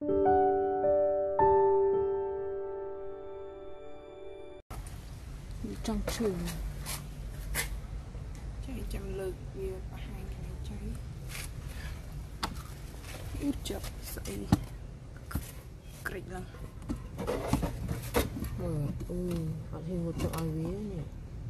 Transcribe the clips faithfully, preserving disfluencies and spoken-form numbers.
trong trường chạy chậm lực việc và hai cái cháy ít chậm dậy kịch lắm ừ ừ họ thì một chỗ ai vía nhỉ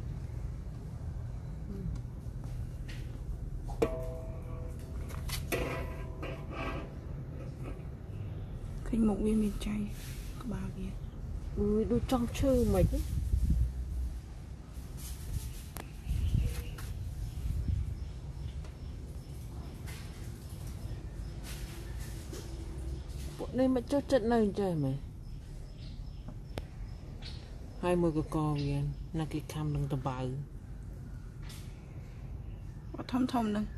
khinh một viên miền cháy có ba viên ừ đôi trong chơi mấy nên mà cho trận này chơi mày hai mươi cái con viên là cái cam đừng tầm bào có thông thông nè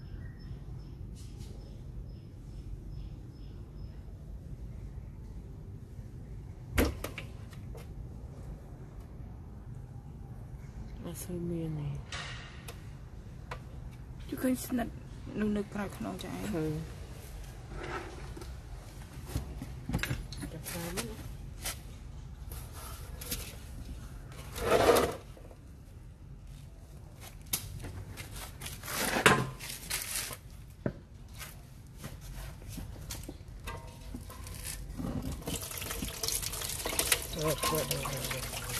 sôi miên này chú khinh xin nè nụ nực ra khăn trái ừ chặt sao mất rồi rồi rồi rồi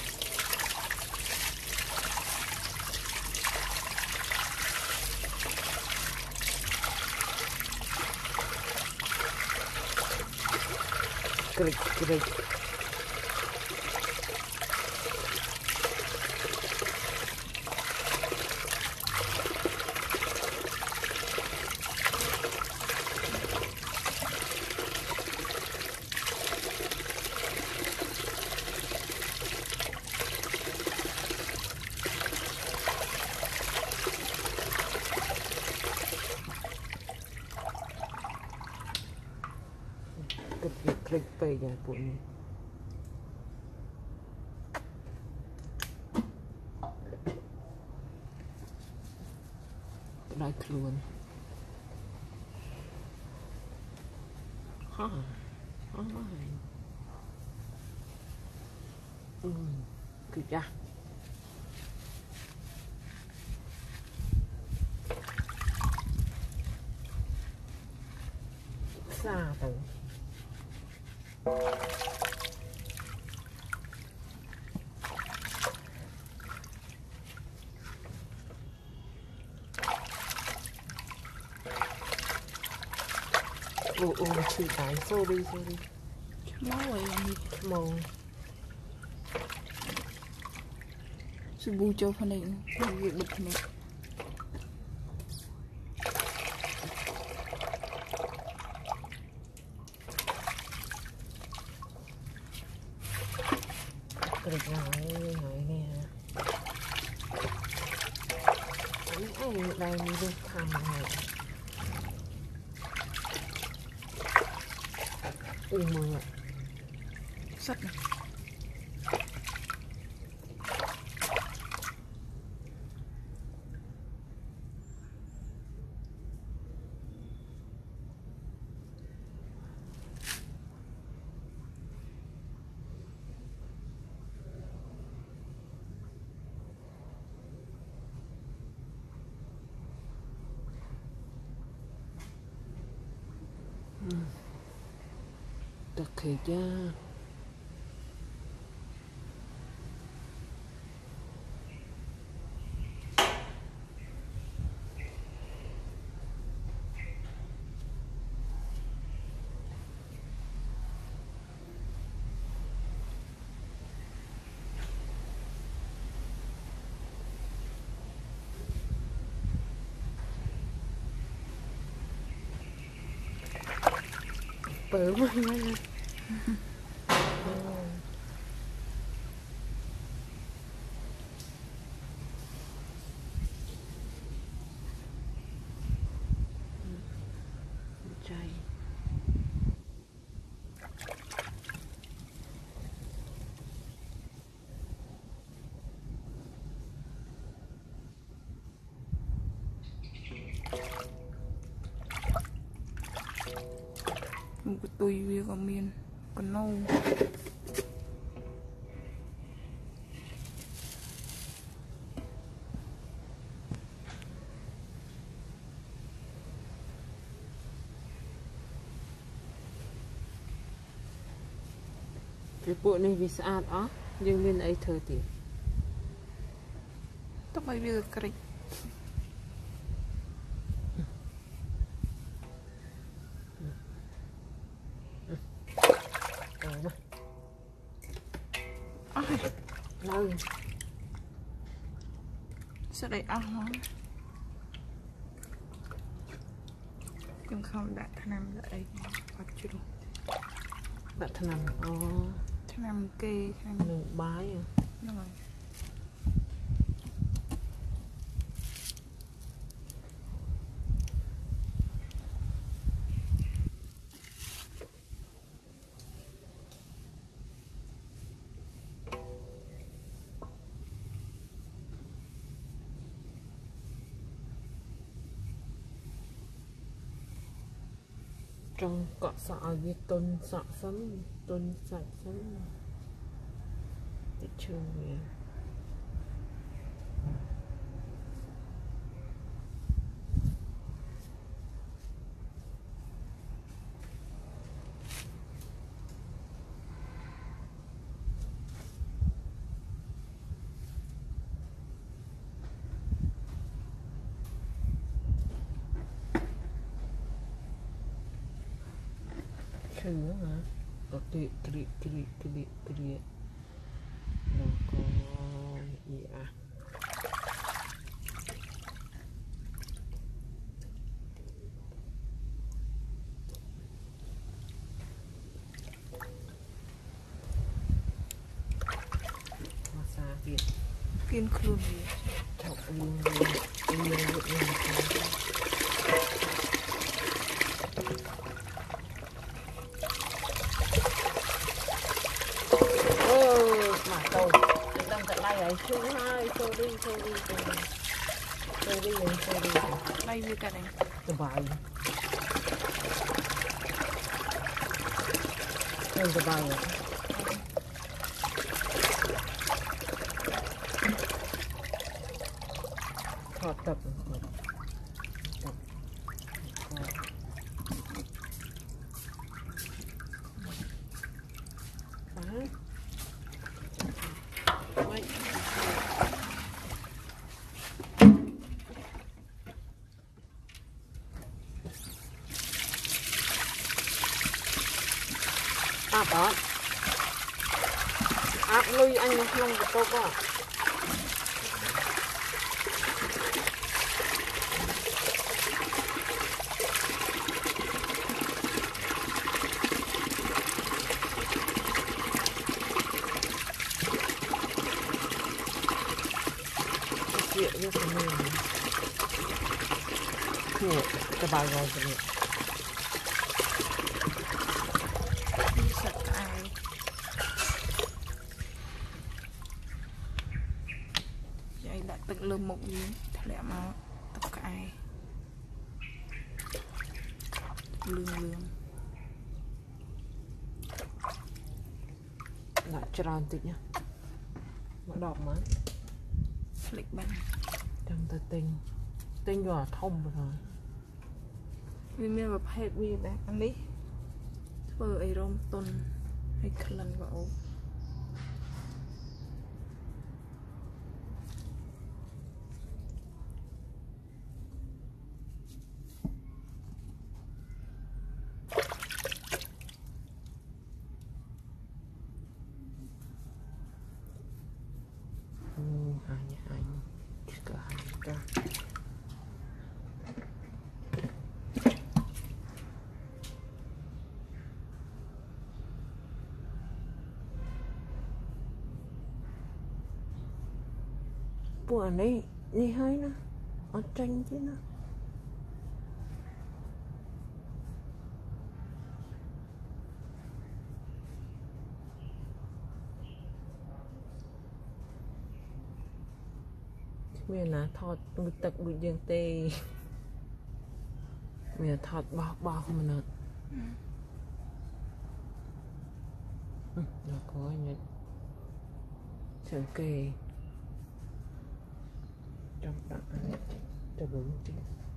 Great, great. Klik pe nhaពួកនេះផ្ដាច់ខ្លួនហ่าអស់ហើយអឺគឺចាស់សាទៅអូអូឈឺដៃ sorry sorry ឆ្មោអីនេះឆ្មោស៊ូប៊ូចូលភ្នែកវាបិទភ្នែក Được rồi, rồi nè. Anh ấy đây mình đi thăm này. Ui mưa. Sắt này. Đặc thiệt cha. Bự quá nha. Chay. Một cái tùy việc ở miền còn nâu cái bộ này vì sao đó nhưng bên ấy thơ thì tóc bay việc cái lâu sao đây ăn nó nhưng không đã thằng nam lại đây bắt chưa đủ bạn thân nằm ô thằng nam kê thằng nụ bái à rồi trong cọ sọ với tôn sọ sấn tôn sạch sấn thị trường này chữ hả có kỵ kỵ kỵ kỵ kỵ nó có gì à massage Việt kiên khôn gì chọc luôn luôn luôn luôn mà tôi đang tại đây ấy chú hai tôi đi tôi đi tôi đi tôi đi tôi đi bay việc cái này sờ bài tôi sờ bài rồi thọt tập tập áp đó áp nuôi anh không được tốt quá chuyện như thế này của cái bài rồi vậy sạch ai vậy đã tự lơm một gì lẹ mà tất cả ai lương lương lại tròn tịt nhá nó đọc mà lịch bắn trong ta tinh tinh vào thông rồi vì mình gặp hết vì bé ăn đi vừa ấy rong tuần hay lần vào hanya hanya juga hanya bữa này đi hơi nè ở tranh chứ nè mình là thọt người tật người dương tê mình là thọt bọc bọc mình nè nó có những trường kỳ trong đoạn cho đúng chứ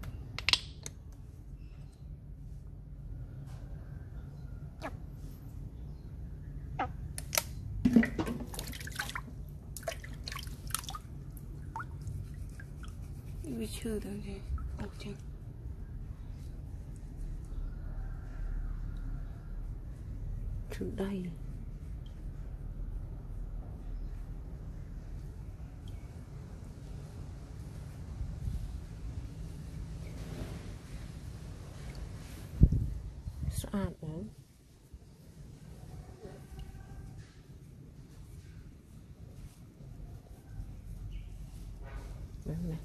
bị chư thôi gì ốc chăng chữ đây sạch đấy đấy này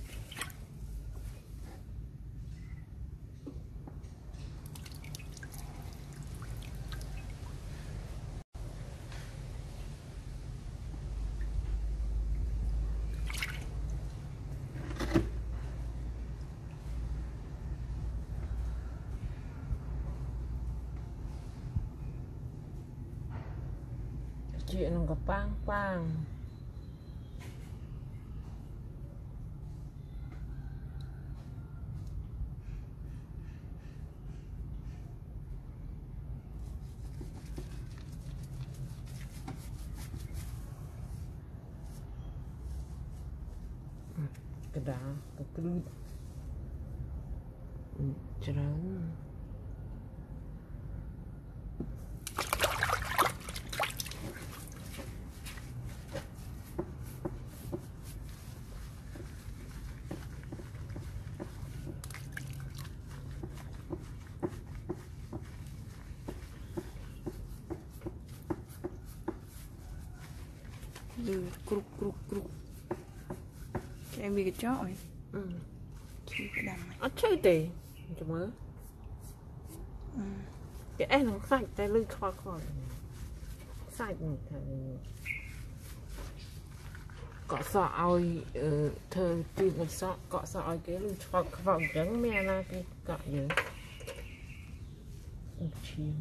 chuyện nó có bang bang cái đá cái cứ trắng từ cục cục cục cái em bị cái chó ấy ừ chỉ cái đằng này ở chơi tì cho mới ừ. cái em nó sạch tay lưng khỏi khỏi sạch này thằng cọ sọ oi thơ tìm một sọ cọ sọ oi cái lưng khỏi vòng trắng mẹ na cái cọ gì chim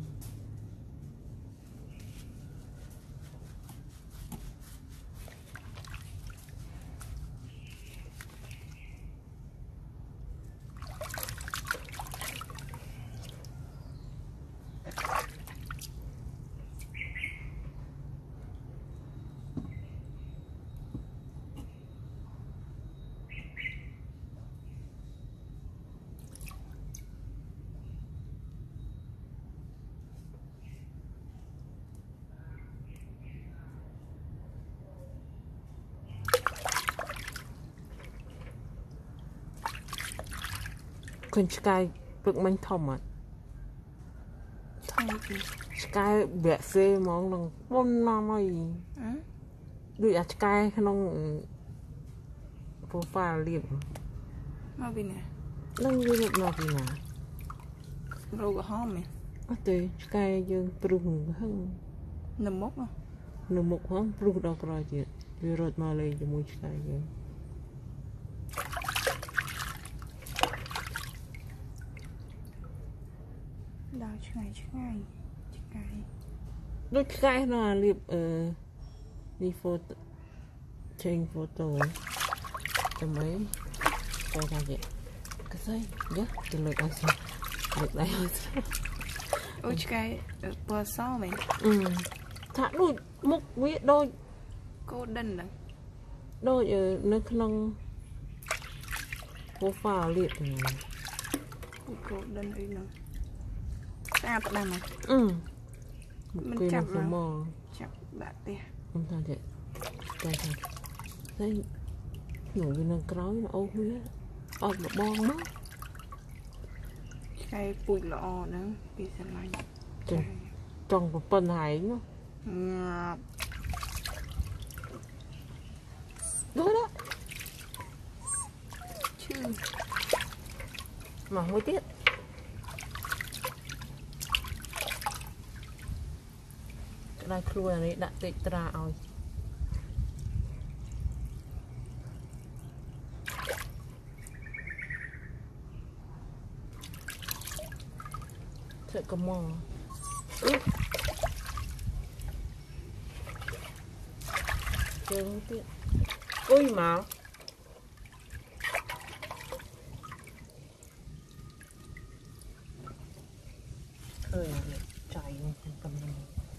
con sky bực mình thòng à thay gì sky bẹ xe mong lần bốn năm rồi ừ? đuổi à sky không profile liệp mau bên này nâng như được nào thì nào râu của hóm này ở đây sky dương prung hơn nằm mốc không nụ một hôm prung đâu rồi chị vừa rồi mà lấy cho mua sky dương đào chứ ngày chứ ngày chứ ngày đôi sky nó liệp ờ đi photo trên photo cho mấy cho ra vậy cái gì nhá từ lượt ai sao lượt đây ôi chứ cái bờ sau này ừ thả đôi mục viết đôi cô đần đó đôi ở nơi khăn profile liệt này cô đần ấy nó sao tao đằng này ừ một mình cây chậm một số nào. mò chặt đã tè không sao vậy đây thôi đây nhủ như nó crói nó ô huyết ọc nó bon mất cái bụi lọ nữa bị sao lạnh trong một phần hải nó ngọt đối đó chứ mà mới tiết cái này khui này đã tịt ra rồi sợ cầm mò trường tiết ui mà khơi chạy cầm này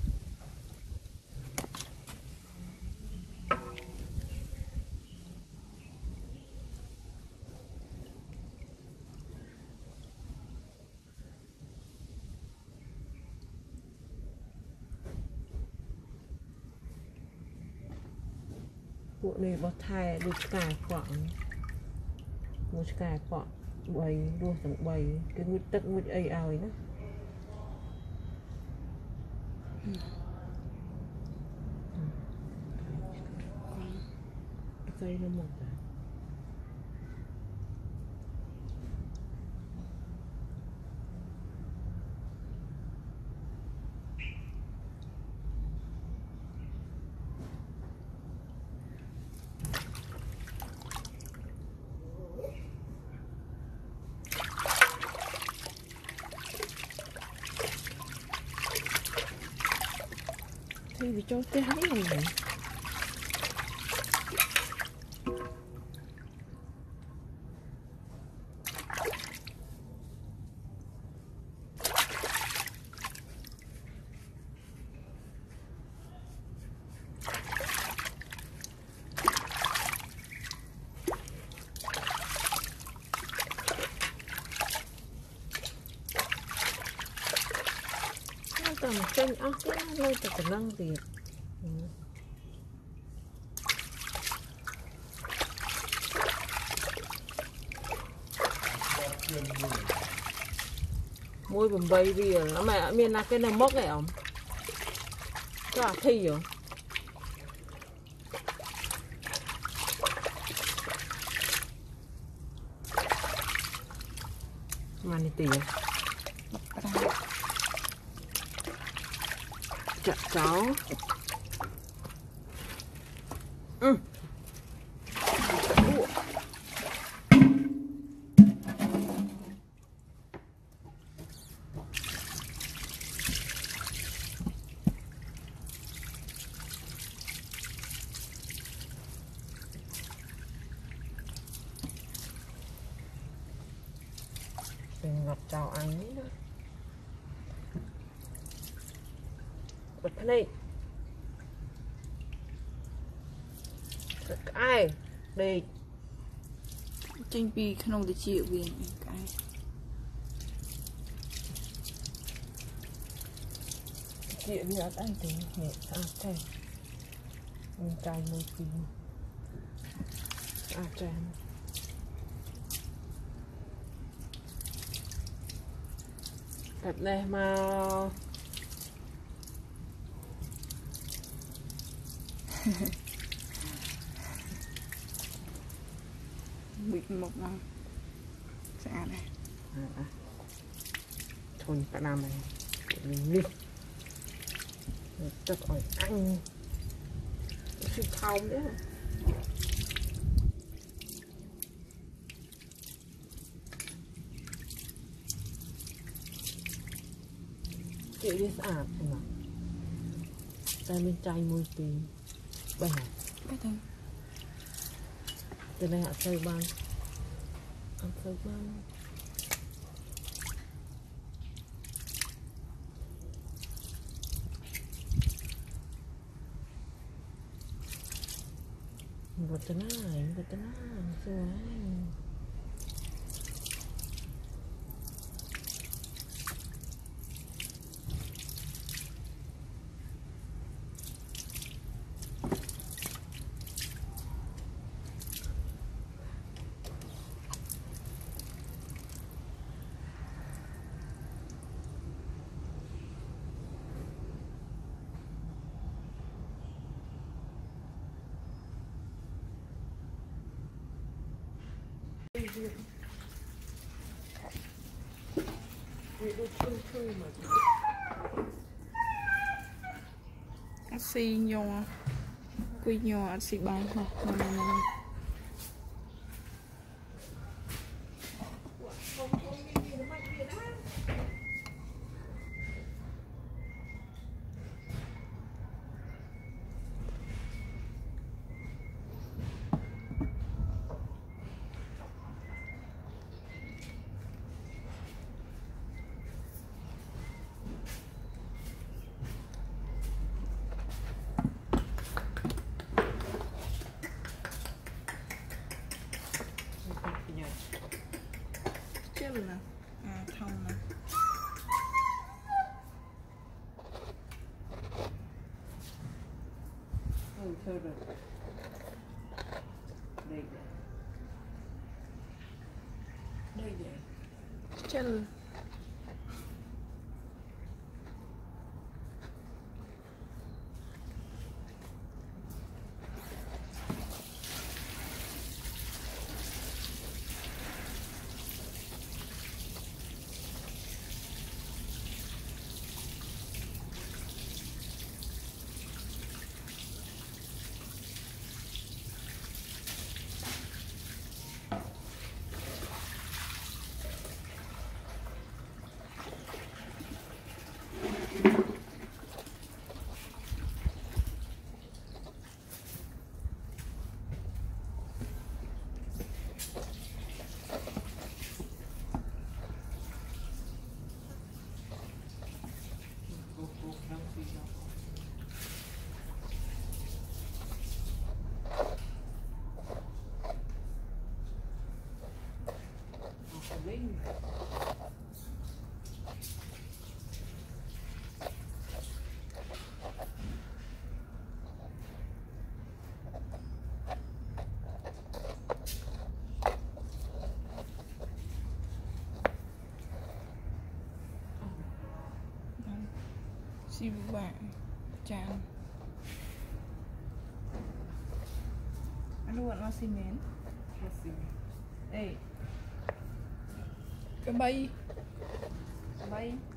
bộ này bó thai được cài khoảng một cài khoảng bầy đua tầng bầy cái nguyệt tật nguyệt ấy ơi đó cây nó một thì vì cho cái hái này này tầm tranh ốc cái nơi tập khả năng gì môi bầm bay vì nó mẹ miền là cái nào mốc này không cho à thi rồi mà này tỉ chặt cháu ừ. Đừng ngọt cháu ăn nữa bật thân đi ai đi tranh pi không được chịu vì cái chuyện gì ở đây thì nhẹ à thế mình cài một tí à chén thật này mà bị một năm sẽ này à, thôi cả năm này mình đi tập ở anh sư thông đấy chị đi sạch mà tay bên trái môi tím bè cái thằng từ này họ chơi băng ăn chơi băng một cái này một cái này xưa xì nhỏ quy nhỏ xì bằng hả Thôi rồi. Đây đây. Đây đây. chân Linh. xì vàng tràn anh luôn nó xì mến ê cái bay bay